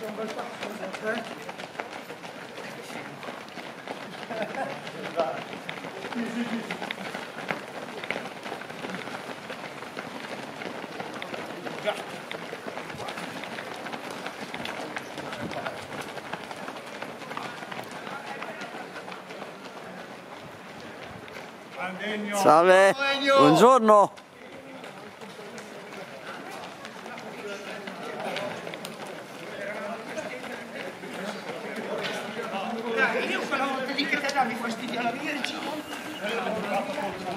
un bel pazzo, Salve, buongiorno. io quella volta lì che te davi fastidio alla Virgine